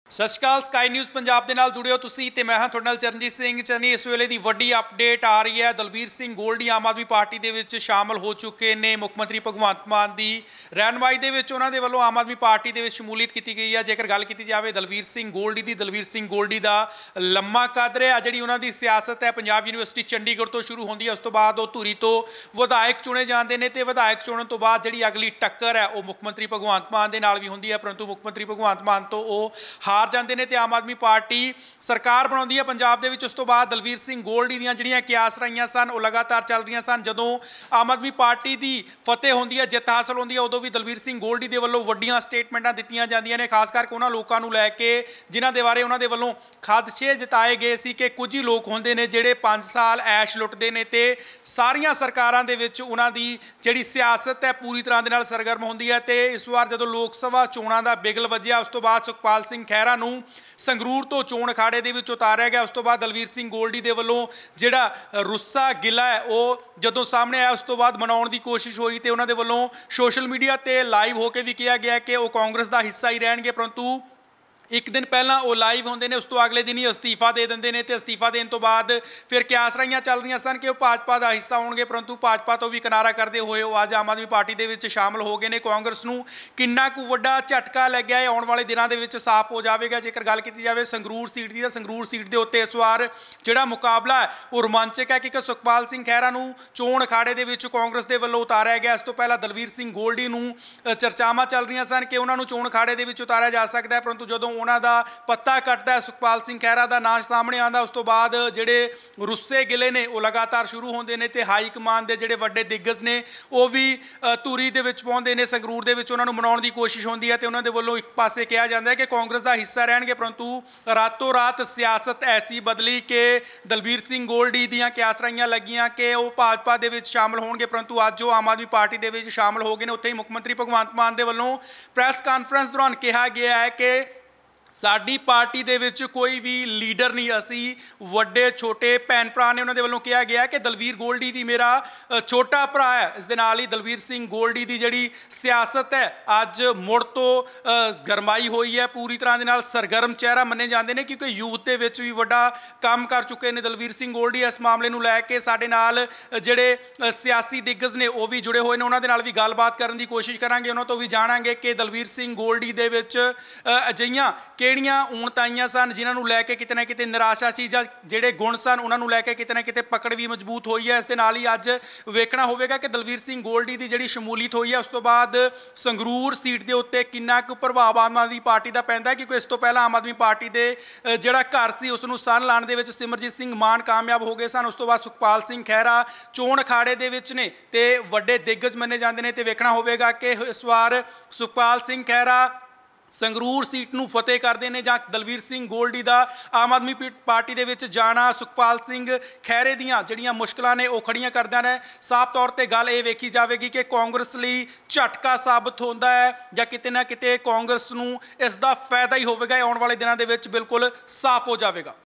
सत श्री अकाल sky news Punjab के नाल जुड़े हो तुसी ते मैं हाँ तुहाडे नाल चरणजीत सिंह चन्नी। इस वेले की वड्डी अपडेट आ रही है। दलबीर सिंह गोल्डी आम आदमी पार्टी दे विच शामिल हो चुके ने। मुख्यमंत्री भगवंत मान की रहनुमाई दे विच उन्हां दे वल्लों आम आदमी पार्टी दे विच शमूलीयत की गई है। जेकर गल की जाए दलबीर सिंह गोल्डी की, दलबीर सिंह गोल्डी का लम्मा कद रहा जिहड़ी उन्हां दी सियासत है पंजाब यूनीवर्सिटी चंडीगढ़ तो शुरू होंदी है। उस तो बाद वो धुरी तो विधायक चुने जाते हैं तो विधायक चुनने तो बाद जिहड़ी अगली टक्कर है वो मुख्यमंत्री भगवंत मान दे नाल भी होंदी है, परंतु मुख्यमंत्री भगवंत मान तो वो हार जाते हैं तो आम आदमी पार्टी सरकार बनाउंदी है पंजाब दे विच। उस तो बाद दलबीर सिंह गोल्डी दीयां जिहड़ियां कियास रहियां सन वो लगातार चल रही सन। जदों आम आदमी पार्टी की फतेह होंदी है, जित हासिल होंदी है, उदों भी दलबीर सिंह गोल्डी दे वल्लों वड्डियां स्टेटमेंटां दित्तियां जांदियां ने, खास करके उन्हां लोकां नूं लैके जिन्हां दे बारे उन्हां दे वल्लों खदशे जताए गए सी कि कुछ ही लोग होंदे ने जिहड़े 5 साल ऐश लुटदे ने ते सारियां सरकारां दे विच उन्हां दी जिहड़ी सियासत है पूरी तरह दे नाल सरगर्म होंदी है। ते इस वार जदों लोक सभा चोणां दा बिगल वजिया उस तो बाद सुखपाल सिंह खैहरा नूं संगरूर तो चोण अखाड़े दे विच उतारिया गया। उस तो बाद दलबीर सिंह गोल्डी दे वल्लों जिहड़ा रुस्सा गिला है वो जदों सामने आया उस तो बाद मनाउण दी कोशिश हुई तो उन्हां दे वल्लों सोशल मीडिया ते लाइव होकर भी कहा गया कि वो कांग्रेस का हिस्सा ही रहणगे, परंतु एक दिन पहला वो लाइव होंदे ने, उस तो अगले दिन ही अस्तीफा दे देंदे ने ते अस्तीफा देने तो बाद फिर क्यास रहियां चल रही सन कि वो भाजपा का हिस्सा होणगे, परंतु भाजपा तो भी किनारा करते हुए वो अज आम आदमी पार्टी दे विच शामिल हो गए ने। कांग्रेस नूं किन्ना कु वड्डा झटका लग्या है आउण वाले दिनां दे विच साफ हो जाएगा। जेकर गल की जाए संगरूर सीट की, संगरूर सीट के उत्ते इस वार जिहड़ा मुकाबला है वो रोमांचक है क्योंकि सुखपाल सिंह खैहरा नूं चोण अखाड़े दे विच कांग्रेस के वल्लों उतारिया गया। इस तो पहला दलबीर सिंह गोल्डी नूं चर्चावां चल रही सन कि उन्हां नूं चोण अखाड़े दे विच उतारिया जा सकता है, परंतु जदों उन्हां दा पत्ता कटता है सुखपाल सिंह खैहरा का नाम सामने आता उस तो बाद जिहड़े रुस्से गिले ने वो लगातार शुरू होंदे ने ते हाई कमान के जिहड़े वड्डे दिग्गज ने वो भी धुरी दे विच पाउंदे ने, संगरूर दे विच उन्हां नूं मनाउण दी कोशिश होंदी है ते उन्हां दे वल्लों एक पासे कहा जाता है कि कांग्रेस का हिस्सा रहणगे, परंतु रातों रात सियासत ऐसी बदली कि दलबीर सिंह गोल्डी दीयां क्यासराइयां लगियां कि वो भाजपा दे विच शामिल होणगे, परंतु अज वो आम आदमी पार्टी दे विच शामिल हो गए ने। उत्थे ही मुख्यमंत्री भगवंत मान दे वल्लों प्रैस कानफ्रेंस दौरान कहा गया है कि साडी पार्टी दे विच कोई भी लीडर नहीं, असी वड्डे छोटे भैन भरा ने। उन्होंने वल्लों कहा गया कि दलबीर गोल्डी भी मेरा छोटा भरा है। इस दे नाल ही दलबीर सिंह गोल्डी की जिहड़ी सियासत है अज मुड़ तो गरमाई हुई है, पूरी तरह के नाल सरगर्म चेहरा मन्ने जाते हैं क्योंकि यूथ के विच भी वड्डा काम कर चुके हैं दलबीर सिंह गोल्डी। इस मामले नूं लैके साडे नाल जिहड़े सियासी दिग्गज ने वो भी जुड़े हुए हैं, उन्होंने नाल भी गलबात करने की कोशिश करांगे, उन्होंने तो भी जाणांगे कि दलबीर सिंह गोल्डी दे विच अजिहियां किहड़ियां ऊणताइयां सन जिन्हां नूं लैके किते ना किते निराशा सी जां जिहड़े गुण सन उन्हां नूं लैके किते ना किते पकड़ भी मजबूत हुई है। इस दे नाल ही अज वेखना होवेगा कि दलबीर सिंह गोल्डी की जिहड़ी शमूलीयत हुई है उस तो बाद संगरूर सीट के उत्ते किन्ना कु प्रभाव आम आदमी पार्टी का पैंदा है, क्योंकि इस तो पहला आम आदमी पार्टी के जिहड़ा घर सी उसनूं सन लाने दे विच सिमरजीत सिंह मान कामयाब हो गए सन। उस तो बाद सुखपाल सिंह खैहरा चोण अखाड़े दे विच ने ते वड्डे दिग्गज मन्ने जांदे ने ते वेखना होवेगा कि इस वार सुखपाल सिंह खैहरा संगरूर सीट नूं फतेह करते हैं जां दलबीर सिंह गोल्डी का आम आदमी पार्टी दे विच जाना सुखपाल सिंह खैहरे दीयां जिहड़ियां मुश्किलां ने वो खड़ियां करदियां ने। साफ तौर पर गल ये वेखी जाएगी कि कांग्रेस लई झटका साबित होंदा है जां किते ना किते कांग्रेस नूं इसदा फायदा ही होवेगा, आउण वाले दिनां दे विच बिल्कुल साफ हो जाएगा।